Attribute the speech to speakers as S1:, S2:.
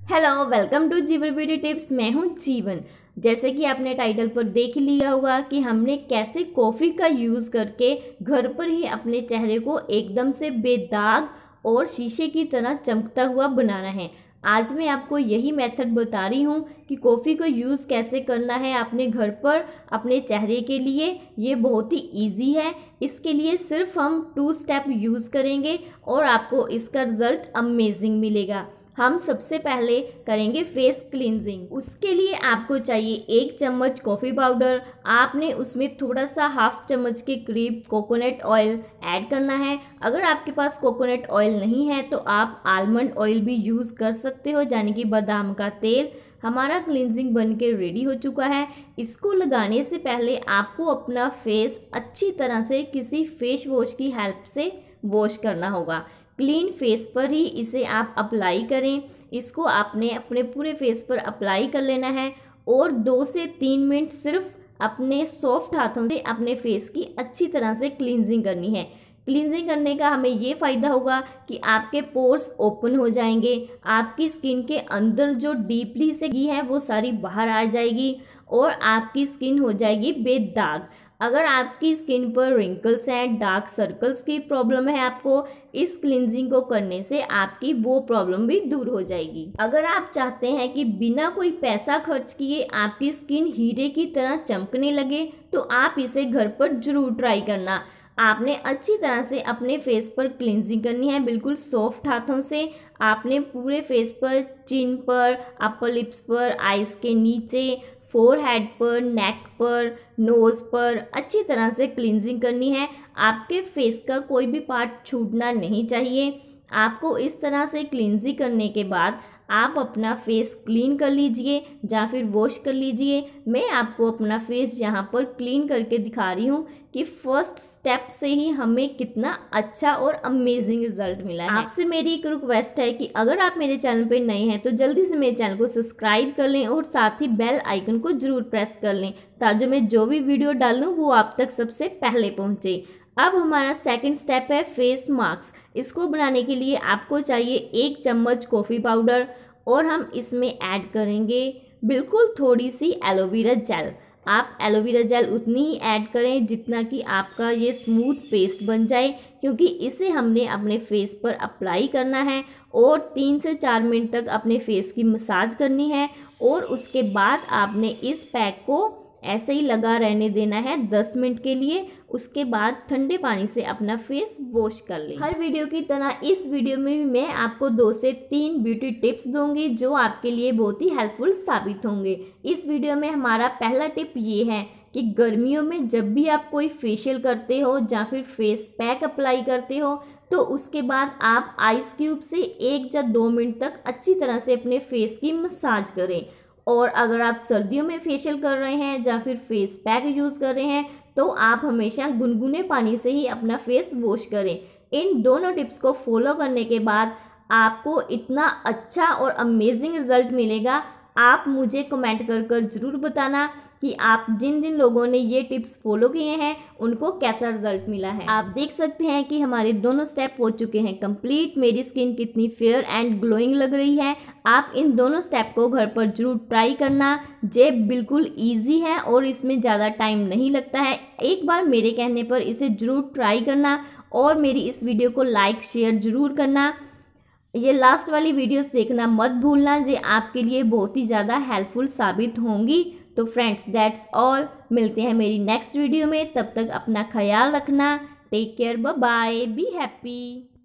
S1: Hello, welcome to Jeevan beauty tips. मैं हूं जीवन। जैसे कि आपने टाइटल पर देख लिया होगा कि हमने कैसे कॉफ़ी का यूज़ करके घर पर ही अपने चेहरे को एकदम से बेदाग और शीशे की तरह चमकता हुआ बनाना है। आज मैं आपको यही मेथड बता रही हूँ कि कॉफ़ी को यूज़ कैसे करना है अपने घर पर अपने चेहरे के लिए। ये बहुत ही इजी है। इसके लिए सिर्फ हम 2 स्टेप यूज़ करेंगे और आपको इसका रिज़ल्ट अमेजिंग मिलेगा। हम सबसे पहले करेंगे फेस क्लींजिंग। उसके लिए आपको चाहिए 1 चम्मच कॉफ़ी पाउडर। आपने उसमें थोड़ा सा हाफ चम्मच के करीब कोकोनट ऑयल ऐड करना है। अगर आपके पास कोकोनट ऑयल नहीं है तो आप आलमंड ऑयल भी यूज़ कर सकते हो, यानी कि बादाम का तेल। हमारा क्लींजिंग बन के रेडी हो चुका है। इसको लगाने से पहले आपको अपना फेस अच्छी तरह से किसी फेस वॉश की हेल्प से वॉश करना होगा। क्लीन फेस पर ही इसे आप अप्लाई करें। इसको आपने अपने पूरे फेस पर अप्लाई कर लेना है और 2 से 3 मिनट सिर्फ अपने सॉफ्ट हाथों से अपने फेस की अच्छी तरह से क्लींजिंग करनी है। क्लींजिंग करने का हमें ये फ़ायदा होगा कि आपके पोर्स ओपन हो जाएंगे, आपकी स्किन के अंदर जो डीपली से घी है वो सारी बाहर आ जाएगी और आपकी स्किन हो जाएगी बेदाग। अगर आपकी स्किन पर रिंकल्स हैं, डार्क सर्कल्स की प्रॉब्लम है, आपको इस क्लींजिंग को करने से आपकी वो प्रॉब्लम भी दूर हो जाएगी। अगर आप चाहते हैं कि बिना कोई पैसा खर्च किए आपकी स्किन हीरे की तरह चमकने लगे तो आप इसे घर पर जरूर ट्राई करना। आपने अच्छी तरह से अपने फेस पर क्लींजिंग करनी है, बिल्कुल सॉफ्ट हाथों से। आपने पूरे फेस पर, चिन पर, अपर लिप्स पर, आईज के नीचे, फोरहेड पर, नेक पर, नोज़ पर अच्छी तरह से क्लींजिंग करनी है। आपके फेस का कोई भी पार्ट छूटना नहीं चाहिए। आपको इस तरह से क्लींजिंग करने के बाद आप अपना फेस क्लीन कर लीजिए या फिर वॉश कर लीजिए। मैं आपको अपना फेस यहाँ पर क्लीन करके दिखा रही हूँ कि फर्स्ट स्टेप से ही हमें कितना अच्छा और अमेजिंग रिजल्ट मिला है। आपसे मेरी एक रिक्वेस्ट है कि अगर आप मेरे चैनल पर नए हैं तो जल्दी से मेरे चैनल को सब्सक्राइब कर लें और साथ ही बेल आइकन को जरूर प्रेस कर लें ताकि मैं जो भी वीडियो डालूँ वो आप तक सबसे पहले पहुँचे। अब हमारा सेकंड स्टेप है फेस मास्क। इसको बनाने के लिए आपको चाहिए 1 चम्मच कॉफ़ी पाउडर और हम इसमें ऐड करेंगे बिल्कुल थोड़ी सी एलोवेरा जेल। आप एलोवेरा जेल उतनी ही ऐड करें जितना कि आपका ये स्मूथ पेस्ट बन जाए, क्योंकि इसे हमने अपने फेस पर अप्लाई करना है और 3 से 4 मिनट तक अपने फेस की मसाज करनी है और उसके बाद आपने इस पैक को ऐसे ही लगा रहने देना है 10 मिनट के लिए। उसके बाद ठंडे पानी से अपना फेस वॉश कर लें। हर वीडियो की तरह इस वीडियो में भी मैं आपको 2 से 3 ब्यूटी टिप्स दूंगी जो आपके लिए बहुत ही हेल्पफुल साबित होंगे। इस वीडियो में हमारा पहला टिप ये है कि गर्मियों में जब भी आप कोई फेशियल करते हो या फिर फेस पैक अप्लाई करते हो तो उसके बाद आप आइस क्यूब से 1 या 2 मिनट तक अच्छी तरह से अपने फेस की मसाज करें। और अगर आप सर्दियों में फेशियल कर रहे हैं या फिर फेस पैक यूज़ कर रहे हैं तो आप हमेशा गुनगुने पानी से ही अपना फेस वॉश करें। इन दोनों टिप्स को फॉलो करने के बाद आपको इतना अच्छा और अमेजिंग रिजल्ट मिलेगा। आप मुझे कमेंट कर ज़रूर बताना कि आप जिन जिन लोगों ने ये टिप्स फॉलो किए हैं उनको कैसा रिजल्ट मिला है। आप देख सकते हैं कि हमारे दोनों स्टेप हो चुके हैं कंप्लीट। मेरी स्किन कितनी फेयर एंड ग्लोइंग लग रही है। आप इन दोनों स्टेप को घर पर जरूर ट्राई करना। ये बिल्कुल इजी है और इसमें ज़्यादा टाइम नहीं लगता है। एक बार मेरे कहने पर इसे ज़रूर ट्राई करना और मेरी इस वीडियो को लाइक शेयर ज़रूर करना। ये लास्ट वाली वीडियोस देखना मत भूलना, ये आपके लिए बहुत ही ज़्यादा हेल्पफुल साबित होंगी। तो फ्रेंड्स, दैट्स ऑल। मिलते हैं मेरी नेक्स्ट वीडियो में। तब तक अपना ख्याल रखना। Take care, bye bye, be happy.